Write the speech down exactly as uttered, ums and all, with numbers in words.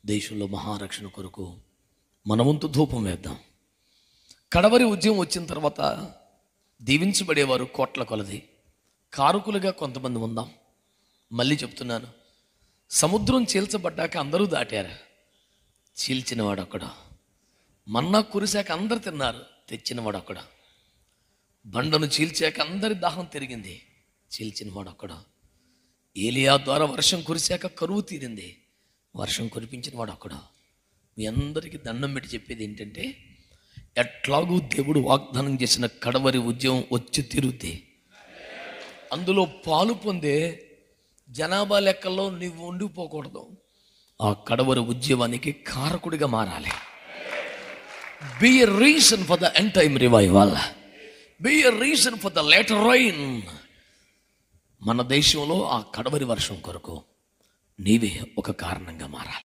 దేశంలో మహారక్షణ కొరకు మనవంతు ధూపం వేద్దాం. కడవరి ఉద్యమం వచ్చిన తర్వాత దీవించబడేవారు కోట్ల కొలది, కారుకులుగా కొంతమంది ఉందాం. మళ్ళీ చెప్తున్నాను, సముద్రం చీల్చబడ్డాక అందరూ దాటారు, చీల్చినవాడు అక్కడ. మన్నా కురిశాక అందరు తిన్నారు, తెచ్చినవాడు అక్కడ. బండను చీల్చాక అందరి దాహం తిరిగింది, చీల్చినవాడు అక్కడ. ఏలియా ద్వారా వర్షం కురిశాక కరువు తీరింది, వర్షం కురిపించినవాడు అక్కడ. మీ అందరికీ దండం పెట్టి చెప్పేది ఏంటంటే, ఎట్లాగూ దేవుడు వాగ్దానం చేసిన కడవరి ఉద్యమం వచ్చి తిరుగుతే అందులో పాలు పొందే జనాభా లెక్కల్లో నువ్వు ఉండిపోకూడదు. ఆ కడవరి ఉద్యమానికి కారకుడిగా మారాలి. Be a reason for the end time revival, be a reason for the latter rain. మన దేశంలో ఆ కడవరి వర్షం కొరకు నీవే ఒక కారణంగా మారాలి.